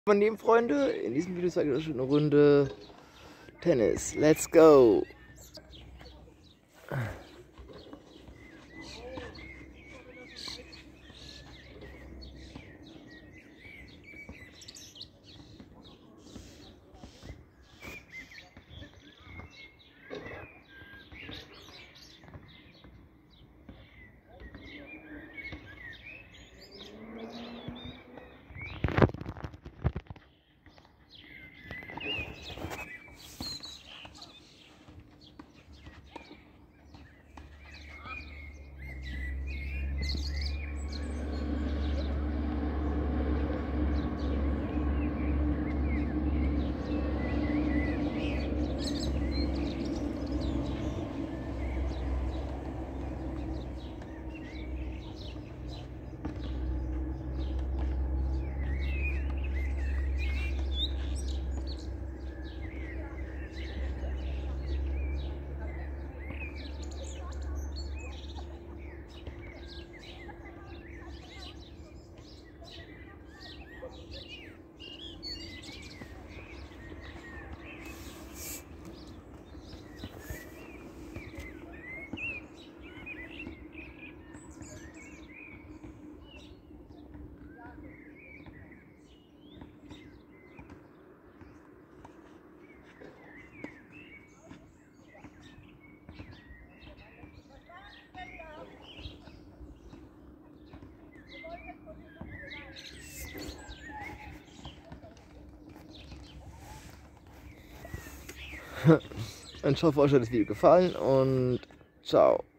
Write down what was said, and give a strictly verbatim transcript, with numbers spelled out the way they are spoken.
Meine lieben Freunde, in diesem Video zeige ich euch eine Runde Tennis. Let's go! Ich hoffe, euch hat das Video gefallen und ciao.